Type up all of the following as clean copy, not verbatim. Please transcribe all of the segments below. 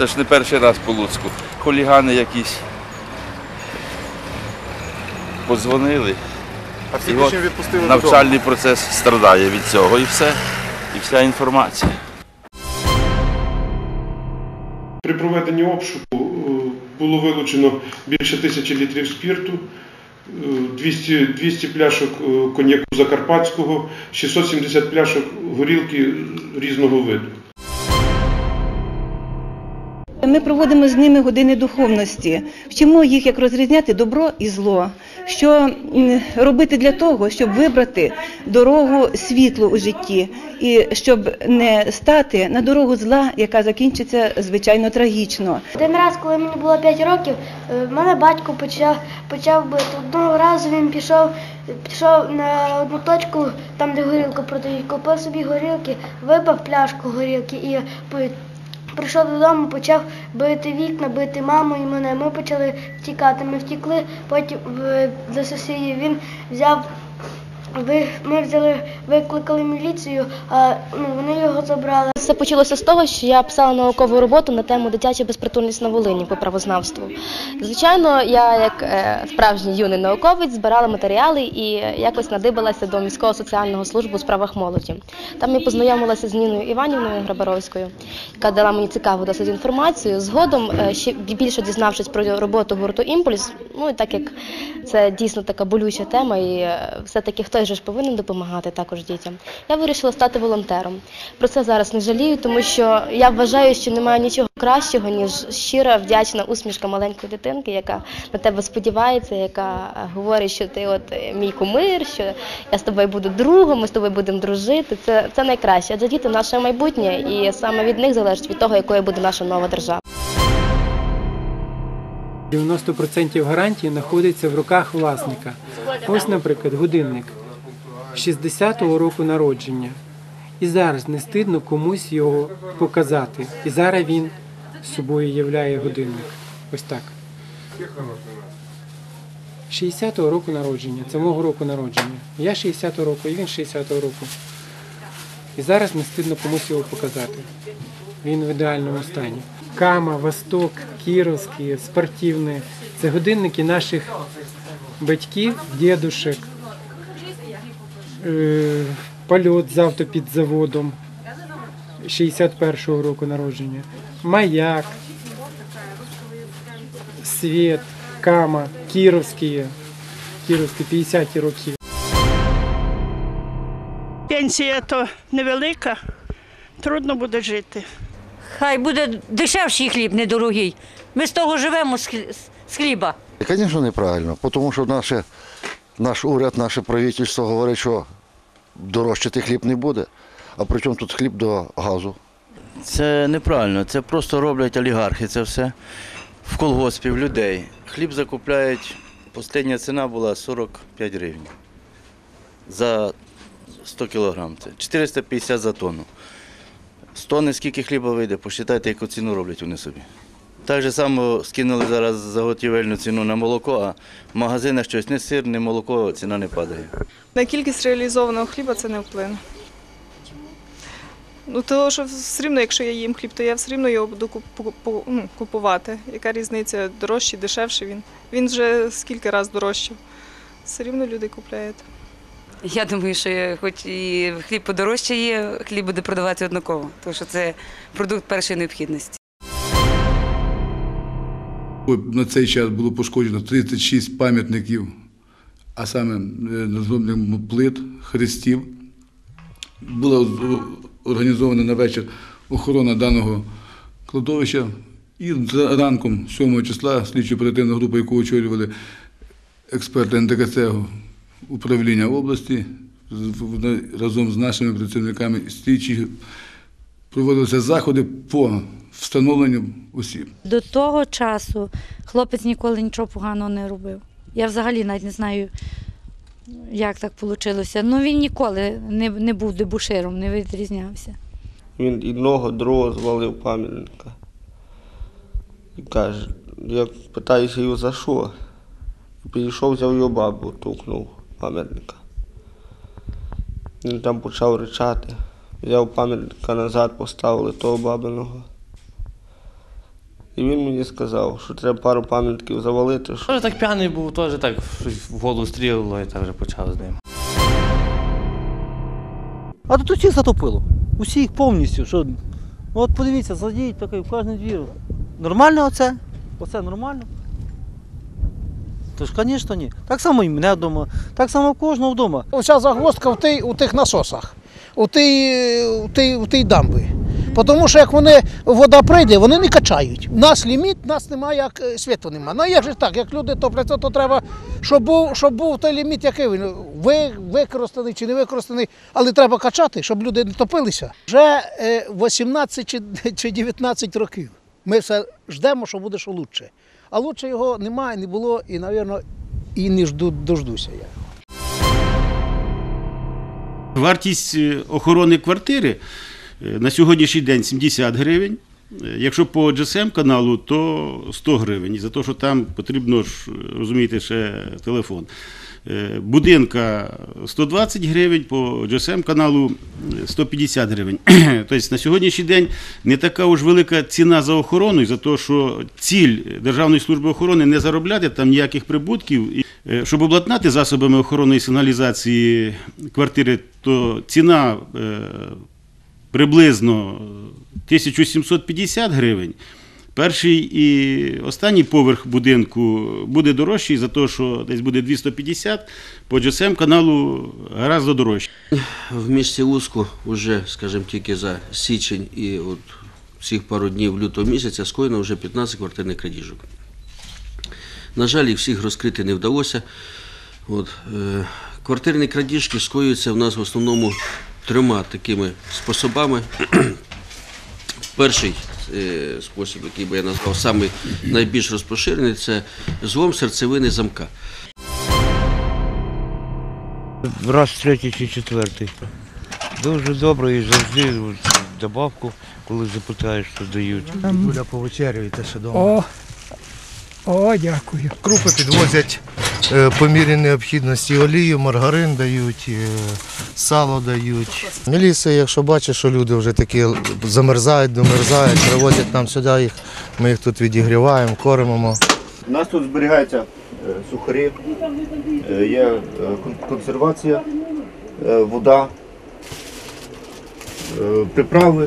Це ж не перший раз по Луцьку. Хулігани якісь подзвонили. А всі пішли відпустили додому? Навчальний процес страдає від цього і все. І вся інформація. При проведенні обшуку було вилучено більше 1000 літрів спирту, 200 пляшок коньяку закарпатського, 670 пляшок горілки різного виду. Ми проводимо з ними години духовності, вчимо їх, як розрізняти добро і зло, що робити для того, щоб вибрати дорогу світлу у житті і щоб не стати на дорогу зла, яка закінчиться, звичайно, трагічно. Один раз, коли мені було 5 років, в мене батько почав бити. Одного разу він пішов на одну точку, там де горілку продають, купив собі горілки, випив пляшку горілки і прийшов додому, почав бити вікна, бити маму і мене. Ми почали втікати. Ми втікли, потім до сусідів. Він взяв, викликали міліцію, а вони його забрали. Все почалося з того, що я писала наукову роботу на тему «Дитяча безпритульність на Волині» по правознавству. Звичайно, я, як справжній юний науковець, збирала матеріали і якось надибалася до міського соціального службу у справах молоді. Там я познайомилася з Ніною Іванівною Грабаровською, яка дала мені цікаву досить інформацію. Згодом, ще більше дізнавшись про роботу гурту «Імпульс», ну і так як це дійсно така болюча тема, і все-таки хтось же ж повинен допомагати також дітям, я вирішила стати волонтером. Про це зараз не жалію, тому що я вважаю, що немає нічого кращого, ніж щира, вдячна усмішка маленької дитинки, яка на тебе сподівається, яка говорить, що ти от мій кумир, що я з тобою буду другом, ми з тобою будемо дружити. Це найкраще, адже діти – наше майбутнє, і саме від них залежить від того, якою буде наша нова держава. 90% гарантії знаходиться в руках власника. Ось, наприклад, годинник 60-го року народження. І зараз не стидно комусь його показати. І зараз він з собою являє годинник. Ось так. 60-го року народження. Це мого року народження. Я 60-го року, і він 60-го року. І зараз не стидно комусь його показати. Він в ідеальному стані. Кама, Восток, Кіровський, спортивні. Це годинники наших батьків, дідушек. Польот з автопідзаводом 61-го року народження. Маяк, Світ, Кама, Кіровські 50-ті роки. Пенсія то невелика, трудно буде жити. Хай буде дешевший хліб, недорогий. Ми з того живемо, з хліба. Звісно, неправильно, тому що наш уряд, наше правительство говорить, що дорожчати хліб не буде. А при чому тут хліб до газу? Це неправильно, це просто роблять олігархи, це все в колгоспі, в людей. Хліб закупляють, остання ціна була 45 гривень за 100 кілограм, це 450 за тонну. З тонни скільки хліба вийде, посчитайте, яку ціну роблять вони собі. Так же само скинули зараз заготівельну ціну на молоко, а в магазинах щось не сир, не молоко, ціна не падає. На кількість реалізованого хліба це не вплине. Тому що все рівно, якщо я їм хліб, то я все рівно його буду купувати. Яка різниця, дорожчий, дешевший він. Він вже скільки разів дорожчав. Все рівно люди купляють. Я думаю, що хоч і хліб подорожчає, хліб буде продаватися однаково, тому що це продукт першої необхідності. На цей час було пошкоджено 36 пам'ятників, а саме надгробних плит, хрестів. Була організована на вечір охорона даного кладовища. І ранком 7 числа слідчо-оперативна група, яку очолювали експерти НТКЦ управління області, разом з нашими працівниками слідчих проводилися заходи по встановленню осіб. До того часу хлопець ніколи нічого поганого не робив. Я взагалі навіть не знаю, як так вийшло. Ну, він ніколи не був дебоширом, не відрізнявся. Він одного другого звалив пам'ятника. І каже, я питаюся його за що. І підійшов, взяв його бабу, тукнув пам'ятника. Він там почав ричати. Взяв пам'ятника назад, поставили того бабиного. І він мені сказав, що треба пару пам'ятників завалити. Теж так п'яний був, теж так щось в голову стрілило і так вже почав з ним. А тут усіх затопило. Усіх повністю. Що? От подивіться, зайдіть такий в кожний двір. Нормально оце? Оце нормально? Тож, звісно, ні. Так само і мене вдома, так само в кожного вдома. Оця загвоздка у тих насосах, у тій дамбі. Тому що як вода прийде, вони не качають. У нас ліміт, у нас немає, як світу немає. Ну як же так, як люди топляться, то треба, щоб був той ліміт, який він, використаний чи не використаний, але треба качати, щоб люди не топилися. Вже 18 чи 19 років ми все ждемо, що буде що краще. А краще його немає, не було і, мабуть, і не дождуся я. Вартість охорони квартири на сьогоднішній день 70 гривень. Якщо по GSM-каналу, то 100 гривень. За те, що там потрібно, розумієте, ще телефон. Будинка 120 гривень, по GSM-каналу 150 гривень. Тобто на сьогоднішній день не така уж велика ціна за охорону, за те, що ціль Державної служби охорони не заробляти там ніяких прибутків. І, щоб обладнати засобами охорони і сигналізації квартири, то ціна приблизно 1750 гривень. Перший і останній поверх будинку буде дорожчий за те, що десь буде 250, по GSM-каналу гораздо дорожче. В місті Луцьку вже, скажімо, тільки за січень і от цих пару днів лютого місяця скоєно вже 15 квартирних крадіжок. На жаль, їх всіх розкрити не вдалося. Квартирні крадіжки скоюються в нас в основному трьома такими способами. Перший спосіб, який би я назвав, самий найбільш розпоширений, це злом серцевини замка. Раз третій чи четвертий. Дуже добре і завжди добавку, коли запитаєш, що дають. Юля, повечерюєте ще вдома. О, дякую. Крупи підвозять по мірі необхідності. Олію, маргарин дають, сало дають. Міліція, якщо бачить, що люди вже такі замерзають, домерзають, привозять нам сюди їх, ми їх тут відігріваємо, кормимо. У нас тут зберігаються сухарі, є консервація, вода, приправи.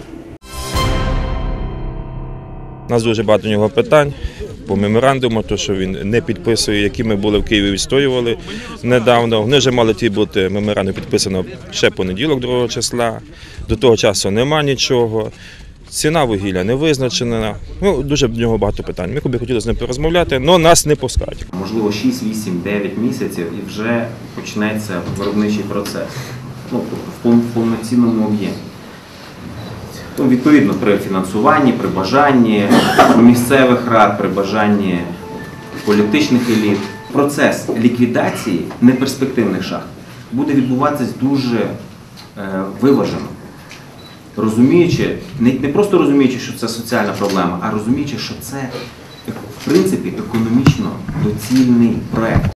У нас дуже багато у нього питань по меморандуму, то що він не підписує, які ми були в Києві відстоювали недавно. Вони вже мали ті бути меморандум підписано ще понеділок, 2 числа. До того часу нема нічого. Ціна вугілля не визначена. Дуже в нього багато питань. Ми б хотіли з ним порозмовляти, але нас не пускають. Можливо, 6, 8, 9 місяців і вже почнеться виробничий процес. В повноцінному об'ємі. Відповідно, при фінансуванні, при бажанні місцевих рад, при бажанні політичних еліт. Процес ліквідації неперспективних шахт буде відбуватися дуже виважено. Розуміючи, не просто розуміючи, що це соціальна проблема, а розуміючи, що це, в принципі, економічно доцільний проєкт.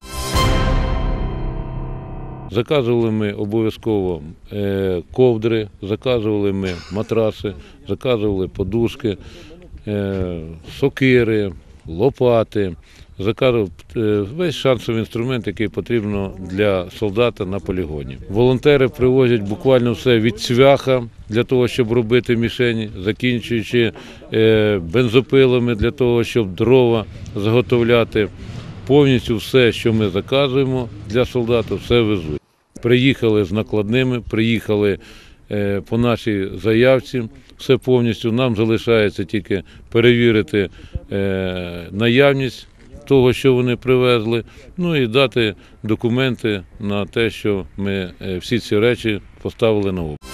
Заказували ми обов'язково ковдри, заказували ми матраси, заказували подушки, сокири, лопати, заказували весь шансовий інструмент, який потрібно для солдата на полігоні. Волонтери привозять буквально все від цвяха для того, щоб робити мішені, закінчуючи бензопилами для того, щоб дрова заготовляти. Повністю все, що ми заказуємо для солдата, все везуть. Приїхали з накладними, приїхали по нашій заявці, все повністю. Нам залишається тільки перевірити наявність того, що вони привезли, ну і дати документи на те, що ми всі ці речі поставили на облік.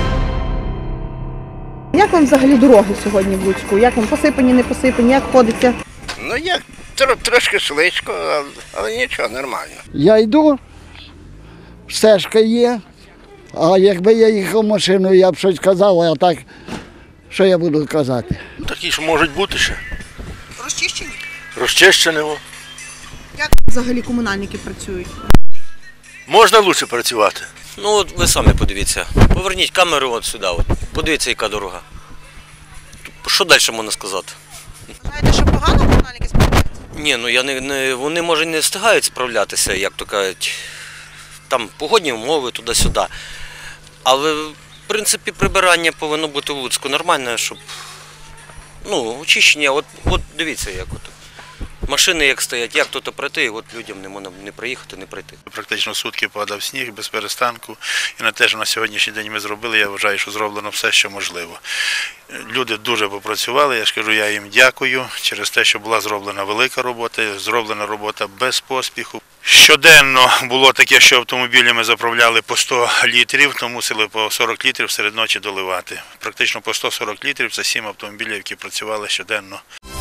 Як вам взагалі дороги сьогодні в Луцьку? Як вам посипані, не посипані, як ходиться? Ну як, трошки слизько, але нічого, нормально. Я йду, стежка є, а якби я їхав машиною, я б щось казав, а так, що я буду казати? Такі ж можуть бути ще. Розчищені? Розчищені. Як взагалі комунальники працюють? Можна краще працювати. Ну от ви самі подивіться, поверніть камеру от сюди, от. Подивіться, яка дорога. Що далі можна сказати? Знаєте, що погано комунальники справляються? Ні, ну вони може не встигають справлятися, як то кажуть, там погодні умови туди-сюди. Але в принципі прибирання повинно бути в Луцьку нормальне, щоб очищення, от дивіться, як от. Машини як стоять, як тут пройти, от людям не можна не проїхати, не пройти. Практично сутки падав сніг без перестанку. І на те, що на сьогоднішній день ми зробили, я вважаю, що зроблено все, що можливо. Люди дуже попрацювали, я ж кажу, я їм дякую через те, що була зроблена велика робота, зроблена робота без поспіху. Щоденно було таке, що автомобілями заправляли по 100 літрів, то мусили по 40 літрів серед ночі доливати. Практично по 140 літрів – це 7 автомобілів, які працювали щоденно.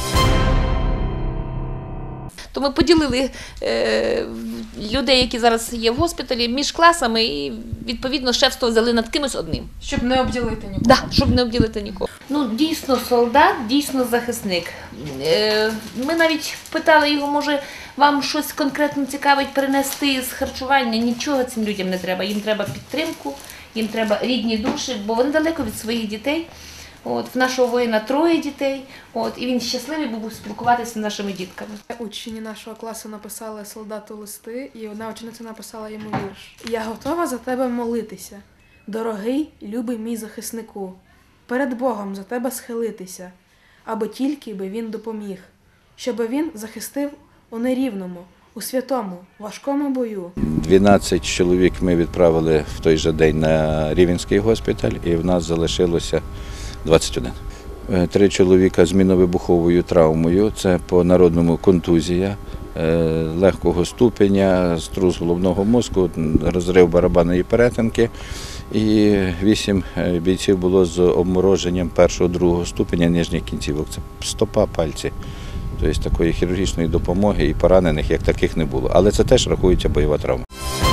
То ми поділили людей, які зараз є в госпіталі, між класами і, відповідно, шефство взяли над кимось одним. Щоб не обділити нікого. Так, щоб не обділити нікого. Ну, дійсно солдат, дійсно захисник. Ми навіть питали його, може, вам щось конкретно цікавить перенести з харчування. Нічого цим людям не треба. Їм треба підтримку, їм треба рідні душі, бо вони далеко від своїх дітей. В нашого воїна 3 дітей, і він щасливий був спілкуватися з нашими дітками. Учні нашого класу написали солдату листи, і одна учениця написала йому вірш. «Я готова за тебе молитися, дорогий, любий мій захиснику, перед Богом за тебе схилитися, аби тільки би він допоміг, щоби він захистив у нерівному, у святому, важкому бою». 12 чоловік ми відправили в той же день на Рівненський госпіталь, і в нас залишилося 21. 3 чоловіка з мінно-вибуховою травмою, це по народному контузія, легкого ступеня, струс головного мозку, розрив барабанної перетинки. І 8 бійців було з обмороженням 1-2 ступеня нижніх кінцівок. Це стопа, пальці. Тобто такої хірургічної допомоги і поранених як таких не було. Але це теж рахується бойова травма.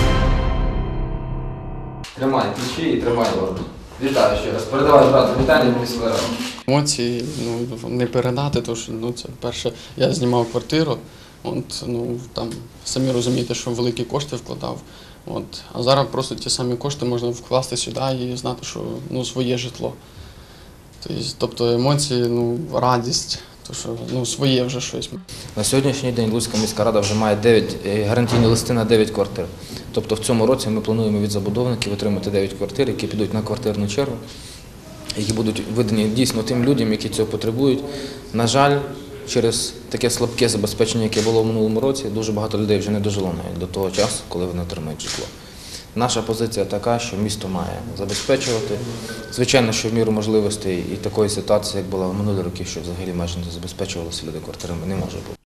Тримай ключі і тримай ладу. Вітаю ще раз. Передавай брату вітання міської ради. Емоції не передати, тому що це перше, я знімав квартиру, там самі розумієте, що великі кошти вкладав. А зараз просто ті самі кошти можна вкласти сюди і знати, що своє житло. Тобто емоції, радість, то що своє вже щось. На сьогоднішній день Луцька міська рада вже має 9 гарантійні листи на 9 квартир. Тобто в цьому році ми плануємо від забудовників отримати 9 квартир, які підуть на квартирну чергу, які будуть видані дійсно тим людям, які цього потребують. На жаль, через таке слабке забезпечення, яке було в минулому році, дуже багато людей вже не дожило навіть до того часу, коли вони отримають житло. Наша позиція така, що місто має забезпечувати. Звичайно, що в міру можливостей і такої ситуації, як була в минулі роки, що взагалі майже не забезпечувалися люди квартирами, не може бути.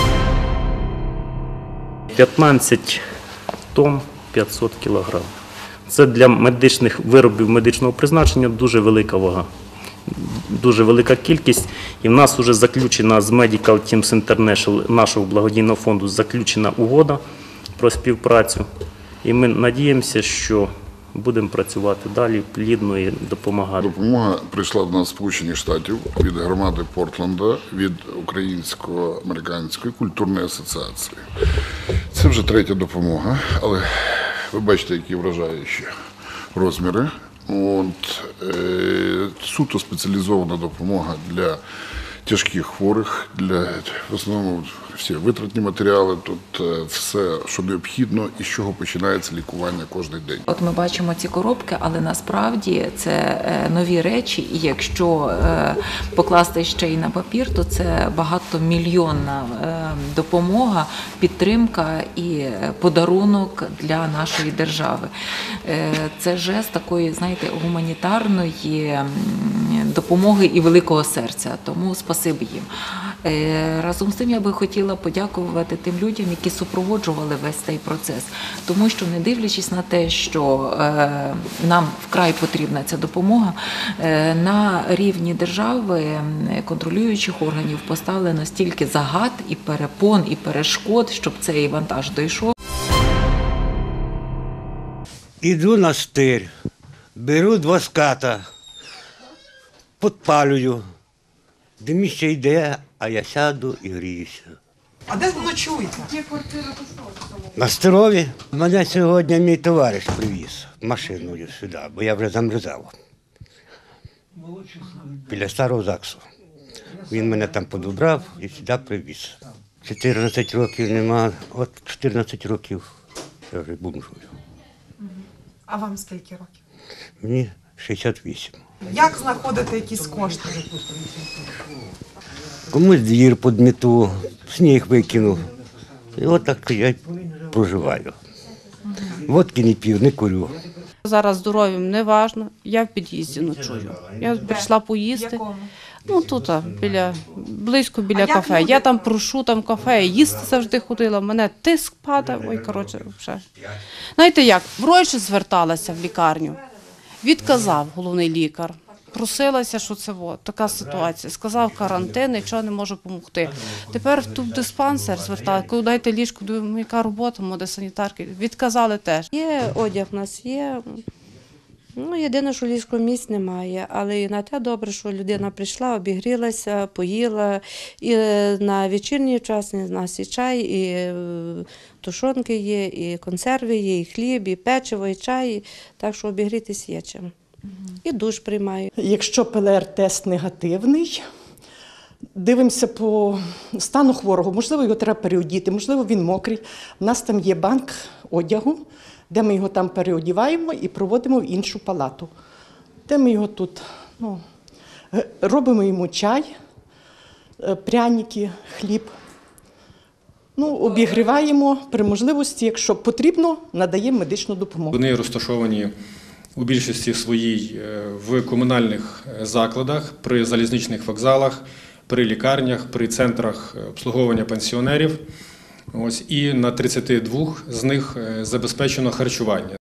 15 тонн 500 кілограм. Це для медичних виробів медичного призначення дуже велика вага, дуже велика кількість. І в нас вже заключена з Medical Teams International, нашого благодійного фонду, заключена угода про співпрацю. І ми надіємося, що будемо працювати далі, плідно і допомагати. Допомога прийшла до нас з Сполучених Штатів від громади Портленда, від Українсько-американської культурної асоціації. Це вже 3-я допомога, але ви бачите, які вражаючі розміри. Суто спеціалізована допомога для тяжких хворих, в основному всі витратні матеріали, тут все, що необхідно і з чого починається лікування кожен день. От ми бачимо ці коробки, але насправді це нові речі, і якщо покласти ще й на папір, то це багатомільйонна допомога, підтримка і подарунок для нашої держави. Це жест такої, знаєте, гуманітарної допомоги і великого серця, тому спасибі їм. Разом з тим я би хотіла подякувати тим людям, які супроводжували весь цей процес, тому що, не дивлячись на те, що нам вкрай потрібна ця допомога, на рівні держави, контролюючих органів поставлено стільки загад і перепон, і перешкод, щоб цей вантаж дійшов. Іду на стир, беру 2 ската, підпалюю, диміще йде, а я сяду і гріюся. А де ночуєте? На Стирові. Мене сьогодні мій товариш привіз машиною сюди, бо я вже замерзав. Біля старого ЗАГСу. Він мене там подобрав і сюди привіз. 14 років нема, от 14 років я вже бомжую. А вам скільки років? Мені 68. Як знаходите якісь кошти? Комусь двір підміту, сніг викинув. І от так я й проживаю. Водки не п'ю, не курю. Зараз здоров'ям не важно, я в під'їзді ночую. Я прийшла поїсти. Ну тут, близько біля кафе. Я там прошу там кафе, їсти завжди ходила, мене тиск падає, ой, коротше, взагалі. Знаєте як, врачі зверталася в лікарню, відказав головний лікар. Просилася, що це така ситуація. Сказав карантин, нічого не може допомогти. Тепер тут диспансер звертали, коли дайте ліжку, яка робота, моди санітарки. Відказали теж. Є одяг у нас є. Ну, єдине, що ліжко-місць немає, але і на те добре, що людина прийшла, обігрілася, поїла. І на вечірній час у нас і чай, і тушонки є, і консерви є, і хліб, і печиво, і чай. Так що обігрітись є чим. І душ приймаю. Якщо ПЛР-тест негативний, дивимося по стану хворого. Можливо, його треба переодіти, можливо, він мокрий. У нас там є банк одягу, де ми його там переодіваємо і проводимо в іншу палату. Де ми його тут, робимо йому чай, пряники, хліб. Обігріваємо при можливості, якщо потрібно, надаємо медичну допомогу. Вони розташовані у більшості своїй в комунальних закладах, при залізничних вокзалах, при лікарнях, при центрах обслуговування пенсіонерів. Ось, і на 32 з них забезпечено харчування.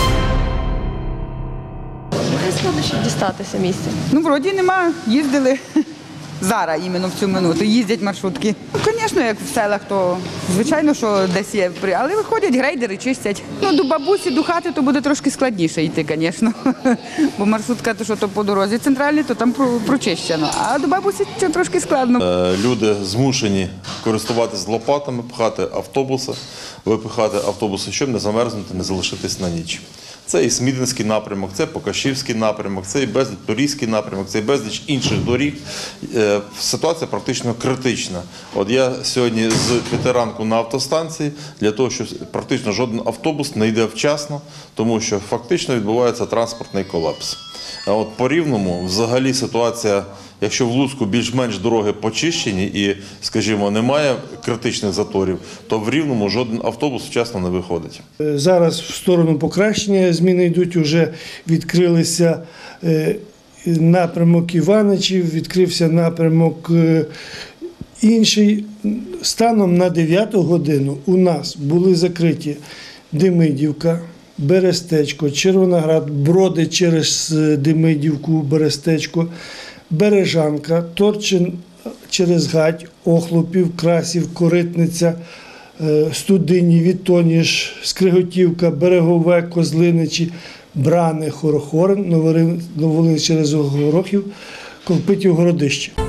Які складнощі дістатися місця? Вроді нема, їздили. Зараз, іменно в цю минуту, їздять маршрутки. Звісно, як в селах, то звичайно, що десь є, але виходять грейдери, чистять. До бабусі, до хати, то буде трошки складніше йти, звісно. Бо маршрутка, то по дорозі центральній, то там прочищено. А до бабусі це трошки складно. Люди змушені користуватися лопатами, пхати автобуси, випихати автобуси, щоб не замерзнути, не залишитись на ніч. Це і Смідинський напрямок, це Покашівський напрямок, це і безліч Турійський напрямок, це і безліч інших доріг. Ситуація практично критична. От я сьогодні з 5 ранку на автостанції, для того, що практично жоден автобус не йде вчасно, тому що фактично відбувається транспортний колапс. А от по Рівному взагалі ситуація, якщо в Луцьку більш-менш дороги почищені і, скажімо, немає критичних заторів, то в Рівному жоден автобус вчасно не виходить. Зараз в сторону покращення зміни йдуть, вже відкрилися напрямок Іваничів, відкрився напрямок інший. Станом на 9 годину у нас були закриті Демидівка, Берестечко, Червоноград, Броди через Демидівку, Берестечко, Бережанка, Торчин через Гать, Охлопів, Красів, Коритниця, Студині, Вітоніж, Скриготівка, Берегове, Козлиничі, Брани, Хорохорин, Новолин через Горохів, Колпитів, Городище.